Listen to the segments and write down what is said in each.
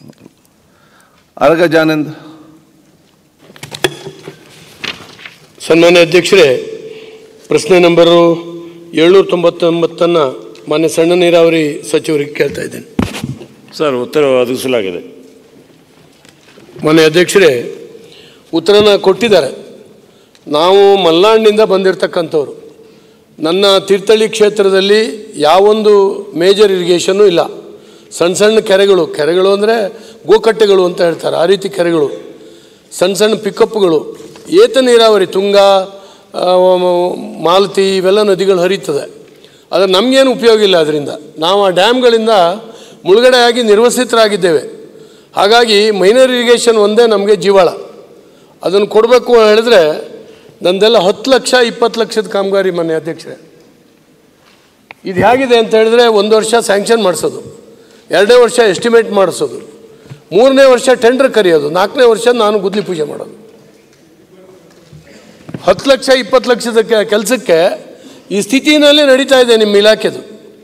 ಆರಗ ಜಾನಂದ್. ಸನ್ಮಾನ್ಯ ಅಧ್ಯಕ್ಷರೇ, ಪ್ರಶ್ನೆ ನಂಬರು 799 ಮಾನ್ಯ ಸಣ್ಣ ನೀರಾವರಿ ಸಚಿವರಿಗೆ ಕೇಳ್ತಾ ಇದ್ದೇನೆ. ಸರ್, ಉತ್ತರ ಒದಗಿಸಲಾಗಿದೆ. ಮಾನ್ಯ ಅಧ್ಯಕ್ಷರೇ, ಉತ್ತರನ ಕೊಟ್ಟಿದ್ದಾರೆ. ನಾವು ಮಲ್ನಾಡಿನಿಂದ ಬಂದಿರತಕ್ಕಂಥವ್ರು. ನನ್ನ ತೀರ್ಥಹಳ್ಳಿ ಕ್ಷೇತ್ರದಲ್ಲಿ ಯಾವೊಂದು ಮೇಜರ್ ಇರಿಗೇಷನ್ನು ಇಲ್ಲ. ಸಣ್ಣ ಸಣ್ಣ ಕೆರೆಗಳು ಅಂದರೆ ಗೋಕಟ್ಟೆಗಳು ಅಂತ ಹೇಳ್ತಾರೆ, ಆ ರೀತಿ ಕೆರೆಗಳು, ಸಣ್ಣ ಸಣ್ಣ ಪಿಕಪ್ಗಳು, ಏತ ನೀರಾವರಿ, ತುಂಗಾ, ಮಾಲತಿ ಇವೆಲ್ಲ ನದಿಗಳು ಹರಿತದೆ. ಆದರೆ ನಮಗೇನು ಉಪಯೋಗ ಇಲ್ಲ ಅದರಿಂದ. ನಾವು ಆ ಡ್ಯಾಮ್ಗಳಿಂದ ಮುಳುಗಡೆಯಾಗಿ ನಿರ್ವಸಿತರಾಗಿದ್ದೇವೆ. ಹಾಗಾಗಿ ಮೈನರ್ ಇರಿಗೇಷನ್ ಒಂದೇ ನಮಗೆ ಜೀವಾಳ. ಅದನ್ನು ಕೊಡಬೇಕು ಹೇಳಿದ್ರೆ ನಂದೆಲ್ಲ 10 ಲಕ್ಷ 20 ಲಕ್ಷದ ಕಾಮಗಾರಿ. ಮಾನ್ಯ ಅಧ್ಯಕ್ಷರೇ, ಇದು ಹೇಗಿದೆ ಅಂತ ಹೇಳಿದ್ರೆ 1 ವರ್ಷ ಸ್ಯಾಂಕ್ಷನ್ ಮಾಡಿಸೋದು, 2ನೇ ವರ್ಷ ಎಸ್ಟಿಮೇಟ್ ಮಾಡಿಸೋದು, 3ನೇ ವರ್ಷ ಟೆಂಡರ್ ಕರೆಯೋದು, 4ನೇ ವರ್ಷ ನಾನು ಗುದ್ಲಿ ಪೂಜೆ ಮಾಡೋದು. 10 ಲಕ್ಷ 20 ಲಕ್ಷದ ಕೆಲಸಕ್ಕೆ ಈ ಸ್ಥಿತಿನಲ್ಲಿ ನಡೀತಾ ಇದೆ ನಿಮ್ಮ ಇಲಾಖೆದು.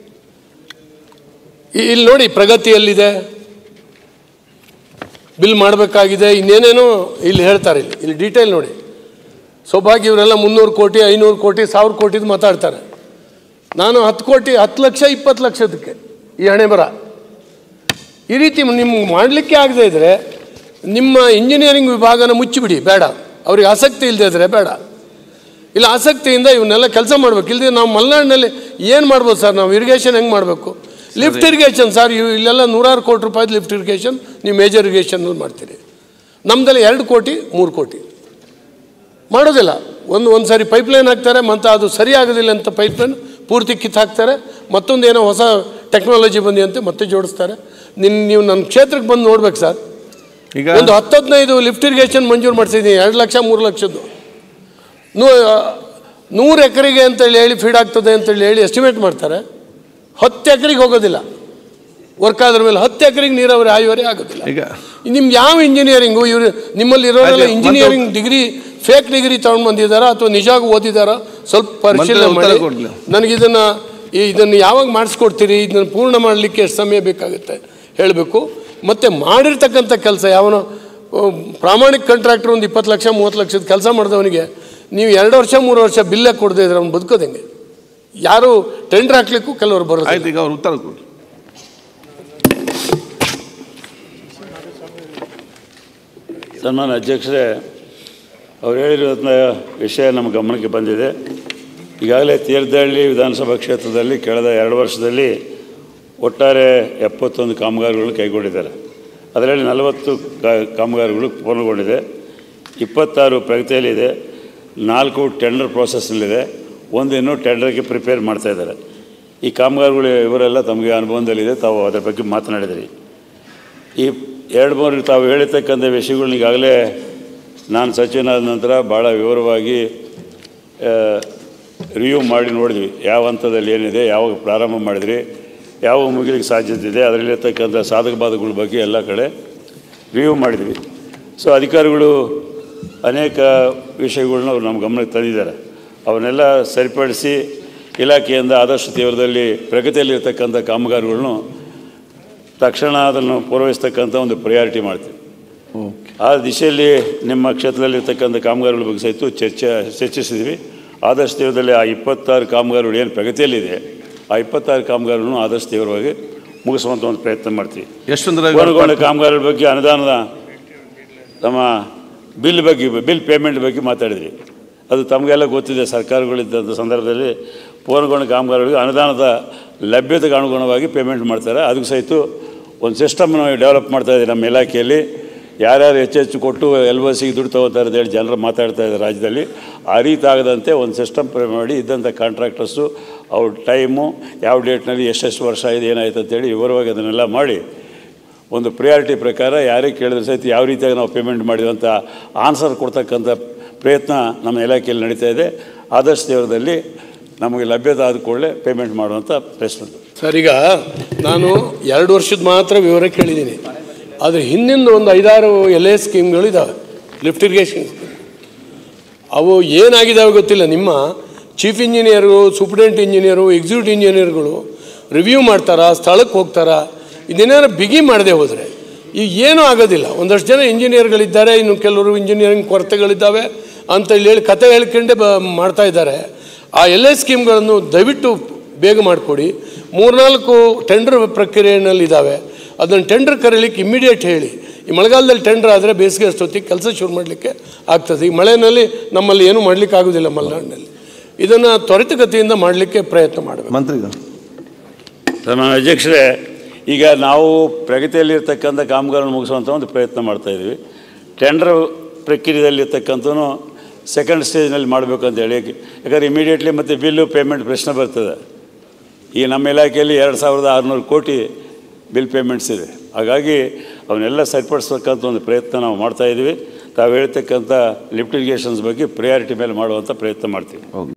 ಇಲ್ಲಿ ನೋಡಿ ಪ್ರಗತಿಯಲ್ಲಿದೆ, ಬಿಲ್ ಮಾಡಬೇಕಾಗಿದೆ, ಇನ್ನೇನೇನೋ ಇಲ್ಲಿ ಹೇಳ್ತಾರೆ. ಇಲ್ಲಿ ಡೀಟೇಲ್ ನೋಡಿ. ಸೌಭಾಗ್ಯ ಇವರೆಲ್ಲ 300 ಕೋಟಿ 500 ಕೋಟಿ 1000 ಕೋಟಿದು ಮಾತಾಡ್ತಾರೆ. ನಾನು 10 ಕೋಟಿ 10 ಲಕ್ಷ 20 ಲಕ್ಷದಕ್ಕೆ ಈ ಹಣೆ ಬರ. ಈ ರೀತಿ ನಿಮ್ಗೆ ಮಾಡಲಿಕ್ಕೆ ಆಗದೆ ಇದ್ದರೆ ನಿಮ್ಮ ಇಂಜಿನಿಯರಿಂಗ್ ವಿಭಾಗನ ಮುಚ್ಚಿಬಿಡಿ, ಬೇಡ. ಅವ್ರಿಗೆ ಆಸಕ್ತಿ ಇಲ್ಲದೆ ಇದ್ದರೆ ಬೇಡ. ಇಲ್ಲ, ಆಸಕ್ತಿಯಿಂದ ಇವನ್ನೆಲ್ಲ ಕೆಲಸ ಮಾಡಬೇಕು. ಇಲ್ಲದೆ ನಾವು ಮಲೆನಾಡಿನಲ್ಲಿ ಏನು ಮಾಡ್ಬೋದು ಸರ್? ನಾವು ಇರಿಗೇಷನ್ ಹೆಂಗೆ ಮಾಡಬೇಕು? ಲಿಫ್ಟ್ ಇರಿಗೇಷನ್ ಸರ್, ಇಲ್ಲೆಲ್ಲ 100 ಕೋಟಿ ರೂಪಾಯಿದು ಲಿಫ್ಟ್ ಇರಿಗೇಷನ್ ನೀವು ಮೇಜರ್ ಇರಿಗೇಷನ್ ಮಾಡ್ತೀರಿ. ನಮ್ಮದಲ್ಲಿ 2 ಕೋಟಿ 3 ಕೋಟಿ ಮಾಡೋದಿಲ್ಲ. ಒಂದು ಸಾರಿ ಪೈಪ್ಲೈನ್ ಹಾಕ್ತಾರೆ, ಮತ್ತು ಅದು ಸರಿ ಆಗೋದಿಲ್ಲ ಅಂತ ಪೈಪ್ಲೈನ್ ಪೂರ್ತಿ ಕಿತ್ತು ಹಾಕ್ತಾರೆ. ಮತ್ತೊಂದು ಏನೋ ಹೊಸ ಟೆಕ್ನಾಲಜಿ ಬಂದಿಯಂತೆ ಮತ್ತೆ ಜೋಡಿಸ್ತಾರೆ. ನೀವು ನನ್ನ ಕ್ಷೇತ್ರಕ್ಕೆ ಬಂದು ನೋಡ್ಬೇಕು ಸರ್. ಈಗ ಒಂದು 10-15 ಲಿಫ್ಟ್ ಇರಿಗೇಷನ್ ಮಂಜೂರು ಮಾಡಿಸಿದ್ದೀನಿ, 2 ಲಕ್ಷ 3 ಲಕ್ಷದ್ದು. 100 ಎಕರೆಗೆ ಅಂತೇಳಿ ಹೇಳಿ ಫೀಡ್ ಆಗ್ತದೆ ಅಂತೇಳಿ ಹೇಳಿ ಎಸ್ಟಿಮೇಟ್ ಮಾಡ್ತಾರೆ. 10 ಎಕರೆಗೆ ಹೋಗೋದಿಲ್ಲ. ವರ್ಕ್ ಆದ್ರ ಮೇಲೆ 10 ಎಕರೆಗೆ ನೀರಾವರಿ ಆಯುವರಿ ಆಗೋದಿಲ್ಲ. ಈಗ ನಿಮ್ಗೆ ಯಾವ ಇಂಜಿನಿಯರಿಂಗು? ಇವರು ನಿಮ್ಮಲ್ಲಿ ಇರೋರೆಲ್ಲ ಇಂಜಿನಿಯರಿಂಗ್ ಡಿಗ್ರಿ, ಫೇಕ್ ಡಿಗ್ರಿ ತೊಗೊಂಡು ಬಂದಿದ್ದಾರಾ ಅಥವಾ ನಿಜವಾಗಿ ಓದಿದಾರಾ? ಸ್ವಲ್ಪ ಪರಿಶೀಲನೆ ಮಾಡಿ ನನಗೆ ಇದನ್ನು ಯಾವಾಗ ಮಾಡಿಸ್ಕೊಡ್ತೀರಿ? ಇದನ್ನು ಪೂರ್ಣ ಮಾಡಲಿಕ್ಕೆ ಎಷ್ಟು ಸಮಯ ಬೇಕಾಗುತ್ತೆ ಹೇಳಬೇಕು. ಮತ್ತು ಮಾಡಿರ್ತಕ್ಕಂಥ ಕೆಲಸ ಯಾವನೋ ಪ್ರಾಮಾಣಿಕ ಕಾಂಟ್ರಾಕ್ಟರ್ ಒಂದು 20 ಲಕ್ಷ 30 ಲಕ್ಷದ ಕೆಲಸ ಮಾಡಿದವನಿಗೆ ನೀವು 2 ವರ್ಷ 3 ವರ್ಷ ಬಿಲ್ಲೇ ಕೊಡದೇ ಇದ್ರೆ ಅವ್ನು ಬದುಕೋದಂಗೆ? ಯಾರು ಟೆಂಡರ್ ಹಾಕ್ಲಿಕ್ಕೂ ಕೆಲವರು ಬರೋದು. ಆಯ್ತು, ಈಗ ಅವ್ರು ಉತ್ತರ ಕೊಡಿ. ಸನ್ಮಾನ್ಯ ಅಧ್ಯಕ್ಷರೇ, ಅವ್ರು ಹೇಳಿರುವಂಥ ವಿಷಯ ನಮ್ಮ ಗಮನಕ್ಕೆ ಬಂದಿದೆ. ಈಗಾಗಲೇ ತೀರ್ಥಹಳ್ಳಿ ವಿಧಾನಸಭಾ ಕ್ಷೇತ್ರದಲ್ಲಿ ಕಳೆದ 2 ವರ್ಷದಲ್ಲಿ ಒಟ್ಟಾರೆ 71 ಕಾಮಗಾರಿಗಳು ಕೈಗೊಂಡಿದ್ದಾರೆ. ಅದರಲ್ಲಿ 40 ಕಾಮಗಾರಿಗಳು ಪೂರ್ಣಗೊಂಡಿದೆ, 26 ಪ್ರಗತಿಯಲ್ಲಿದೆ, 4 ಟೆಂಡರ್ ಪ್ರೋಸೆಸ್ನಲ್ಲಿದೆ, 1 ಇನ್ನೂ ಟೆಂಡರ್ಗೆ ಪ್ರಿಪೇರ್ ಮಾಡ್ತಾಯಿದ್ದಾರೆ. ಈ ಕಾಮಗಾರಿಗಳು ಇವರೆಲ್ಲ ತಮಗೆ ಅನುಭವದಲ್ಲಿದೆ, ತಾವು ಅದರ ಬಗ್ಗೆ ಮಾತನಾಡಿದಿರಿ. ಈ 2-3 ತಾವು ಹೇಳಿರ್ತಕ್ಕಂಥ ವಿಷಯಗಳನ್ನ ಈಗಾಗಲೇ ನಾನು ಸಚಿವನಾದ ನಂತರ ಭಾಳ ವಿವರವಾಗಿ ರಿವ್ಯೂ ಮಾಡಿ ನೋಡಿದ್ವಿ. ಯಾವ ಹಂತದಲ್ಲಿ ಏನಿದೆ, ಯಾವಾಗ ಪ್ರಾರಂಭ ಮಾಡಿದ್ರಿ, ಯಾವ ಮುಗಿಲಿಕ್ಕೆ ಸಾಧ್ಯತೆ ಇದೆ, ಅದರಲ್ಲಿರ್ತಕ್ಕಂಥ ಸಾಧಕ ಬಾಧಕಗಳ ಬಗ್ಗೆ ಎಲ್ಲ ಕಡೆ ರಿವ್ಯೂ ಮಾಡಿದ್ವಿ. ಸೊ ಅಧಿಕಾರಿಗಳು ಅನೇಕ ವಿಷಯಗಳನ್ನ ಅವ್ರು ನಮ್ಮ ಗಮನಕ್ಕೆ ತಂದಿದ್ದಾರೆ. ಅವನ್ನೆಲ್ಲ ಸರಿಪಡಿಸಿ ಇಲಾಖೆಯಿಂದ ಆದಷ್ಟು ತೀವ್ರದಲ್ಲಿ ಪ್ರಗತಿಯಲ್ಲಿರ್ತಕ್ಕಂಥ ಕಾಮಗಾರಿಗಳನ್ನು ತಕ್ಷಣ ಅದನ್ನು ಪೂರೈಸ್ತಕ್ಕಂಥ ಒಂದು ಪ್ರಿಯಾರಿಟಿ ಮಾಡ್ತೀವಿ. ಆ ದಿಶೆಯಲ್ಲಿ ನಿಮ್ಮ ಕ್ಷೇತ್ರದಲ್ಲಿರ್ತಕ್ಕಂಥ ಕಾಮಗಾರಿಗಳ ಬಗ್ಗೆ ಸಹಿತ ಚರ್ಚಿಸಿದ್ವಿ. ಆದಷ್ಟು ತೀವ್ರದಲ್ಲಿ ಆ 26 ಕಾಮಗಾರಿಗಳು ಏನು ಪ್ರಗತಿಯಲ್ಲಿದೆ, ಆ 26 ಕಾಮಗಾರಿಗಳನ್ನು ಆದಷ್ಟು ತೀವ್ರವಾಗಿ ಮುಗಿಸುವಂಥ ಒಂದು ಪ್ರಯತ್ನ ಮಾಡ್ತೀವಿ. ಪೂರ್ಣಗೊಂಡ ಕಾಮಗಾರಿಗಳ ಬಗ್ಗೆ ಅನುದಾನದ ನಮ್ಮ ಬಿಲ್ ಪೇಮೆಂಟ್ ಬಗ್ಗೆ ಮಾತಾಡಿದ್ವಿ. ಅದು ತಮಗೆಲ್ಲ ಗೊತ್ತಿದೆ. ಸರ್ಕಾರಗಳಿದ್ದಂಥ ಸಂದರ್ಭದಲ್ಲಿ ಪೂರ್ಣಗೊಂಡ ಕಾಮಗಾರಿಗಳಿಗೆ ಅನುದಾನದ ಲಭ್ಯತೆಗೆ ಅನುಗುಣವಾಗಿ ಪೇಮೆಂಟ್ ಮಾಡ್ತಾರೆ. ಅದಕ್ಕೆ ಸಹಿತ ಒಂದು ಸಿಸ್ಟಮ್ ನಾವು ಡೆವಲಪ್ ಮಾಡ್ತಾಯಿದ್ದೀವಿ ನಮ್ಮ ಇಲಾಖೆಯಲ್ಲಿ. ಯಾರ್ಯಾರು ಹೆಚ್ಚು ಕೊಟ್ಟು LOCಗೆ ದುಡ್ಡು ತೊಗೋತಾರೆ ಅಂತೇಳಿ ಜನರು ಮಾತಾಡ್ತಾ ಇದ್ದಾರೆ ರಾಜ್ಯದಲ್ಲಿ. ಆ ರೀತಿ ಆಗದಂತೆ ಒಂದು ಸಿಸ್ಟಮ್ ಮಾಡಿ ಇದ್ದಂಥ ಕಾಂಟ್ರಾಕ್ಟರ್ಸು ಅವ್ರ ಟೈಮು ಯಾವ ಡೇಟ್ನಲ್ಲಿ ಎಷ್ಟೆಷ್ಟು ವರ್ಷ ಇದೆ ಏನಾಯ್ತು ಅಂತೇಳಿ ವಿವರವಾಗಿ ಅದನ್ನೆಲ್ಲ ಮಾಡಿ ಒಂದು ಪ್ರಿಯಾರಿಟಿ ಪ್ರಕಾರ ಯಾರೇ ಕೇಳಿದ್ರೆ ಸಹಿತ ಯಾವ ರೀತಿಯಾಗಿ ನಾವು ಪೇಮೆಂಟ್ ಮಾಡಿದಂಥ ಆನ್ಸರ್ ಕೊಡ್ತಕ್ಕಂಥ ಪ್ರಯತ್ನ ನಮ್ಮ ಇಲಾಖೆಯಲ್ಲಿ ನಡೀತಾ ಇದೆ. ಆದಷ್ಟು ತೀವ್ರದಲ್ಲಿ ನಮಗೆ ಲಭ್ಯತೆ ಆದ ಕೂಡಲೇ ಪೇಮೆಂಟ್ ಮಾಡುವಂಥ ಪ್ರಶ್ನೆ. ಸರ್, ಈಗ ನಾನು 2 ವರ್ಷದ ಮಾತ್ರ ವಿವರ ಕೇಳಿದ್ದೀನಿ. ಆದರೆ ಹಿಂದಿಂದ ಒಂದು 5-6 LA ಸ್ಕೀಮ್ಗಳು ಇದ್ದಾವೆ, ಲಿಫ್ಟ್ ಇರಿಗೇಷನ್. ಅವು ಏನಾಗಿದ್ದಾವೆ ಗೊತ್ತಿಲ್ಲ. ನಿಮ್ಮ chief engineer, superintendent engineer, executive ಇಂಜಿನಿಯರ್ಗಳು ರಿವ್ಯೂ ಮಾಡ್ತಾರಾ, ಸ್ಥಳಕ್ಕೆ ಹೋಗ್ತಾರಾ? ಇದನ್ನೇನಾರು ಬಿಗಿ ಮಾಡದೆ ಹೋದರೆ ಈಗ ಏನೂ ಆಗೋದಿಲ್ಲ. ಒಂದಷ್ಟು ಜನ ಇಂಜಿನಿಯರ್ಗಳಿದ್ದಾರೆ, ಇನ್ನು ಕೆಲವರು ಇಂಜಿನಿಯರಿಂಗ್ ಕೊರತೆಗಳಿದ್ದಾವೆ ಅಂತ ಹೇಳಿ ಕತೆ ಹೇಳ್ಕೊಂಡೇ ಮಾಡ್ತಾ ಇದ್ದಾರೆ. ಆ ಎಲ್ಲ ಸ್ಕೀಮ್ಗಳನ್ನು ದಯವಿಟ್ಟು ಬೇಗ ಮಾಡಿಕೊಡಿ. 3-4 ಟೆಂಡರ್ ಪ್ರಕ್ರಿಯೆಯಲ್ಲಿದ್ದಾವೆ, ಅದನ್ನು ಟೆಂಡರ್ ಕರೀಲಿಕ್ಕೆ ಇಮ್ಮಿಡಿಯೇಟ್ ಹೇಳಿ. ಈ ಮಳೆಗಾಲದಲ್ಲಿ ಟೆಂಡರ್ ಆದರೆ ಬೇಸಿಗೆ ಅಷ್ಟೊತ್ತಿಗೆ ಕೆಲಸ ಶುರು ಮಾಡಲಿಕ್ಕೆ ಆಗ್ತದೆ. ಈ ಮಳೆಯಲ್ಲಿ ನಮ್ಮಲ್ಲಿ ಏನೂ ಮಾಡಲಿಕ್ಕೆ ಆಗೋದಿಲ್ಲ ಮಲೆನಾಡಿನಲ್ಲಿ. ಇದನ್ನು ತ್ವರಿತಗತಿಯಿಂದ ಮಾಡಲಿಕ್ಕೆ ಪ್ರಯತ್ನ ಮಾಡಬೇಕು. ಮಂತ್ರಿಗಳು ನಮ್ಮ ಅಧ್ಯಕ್ಷರೇ, ಈಗ ನಾವು ಪ್ರಗತಿಯಲ್ಲಿರ್ತಕ್ಕಂಥ ಕಾಮಗಾರನ್ನು ಮುಗಿಸುವಂಥ ಒಂದು ಪ್ರಯತ್ನ ಮಾಡ್ತಾಯಿದ್ವಿ. ಟೆಂಡರ್ ಪ್ರಕ್ರಿಯೆಯಲ್ಲಿರ್ತಕ್ಕಂಥೂ ಸೆಕೆಂಡ್ ಸ್ಟೇಜ್ನಲ್ಲಿ ಮಾಡಬೇಕು ಅಂತ ಹೇಳಿ, ಯಾಕಂದರೆ ಇಮಿಡಿಯೇಟ್ಲಿ ಮತ್ತು ಬಿಲ್ಲು ಪೇಮೆಂಟ್ ಪ್ರಶ್ನೆ ಬರ್ತದೆ. ಈಗ ನಮ್ಮ ಇಲಾಖೆಯಲ್ಲಿ 2600 ಕೋಟಿ ಬಿಲ್ ಪೇಮೆಂಟ್ಸ್ ಇದೆ. ಹಾಗಾಗಿ ಅವನ್ನೆಲ್ಲ ಸರಿಪಡಿಸ್ತಕ್ಕಂಥ ಒಂದು ಪ್ರಯತ್ನ ನಾವು ಮಾಡ್ತಾಯಿದ್ವಿ. ತಾವು ಹೇಳ್ತಕ್ಕಂಥ ಲಿಫ್ಟ್ ಇರಿಗೇಷನ್ಸ್ ಬಗ್ಗೆ ಪ್ರಿಯಾರಿಟಿ ಮೇಲೆ ಮಾಡುವಂಥ ಪ್ರಯತ್ನ ಮಾಡ್ತೀವಿ.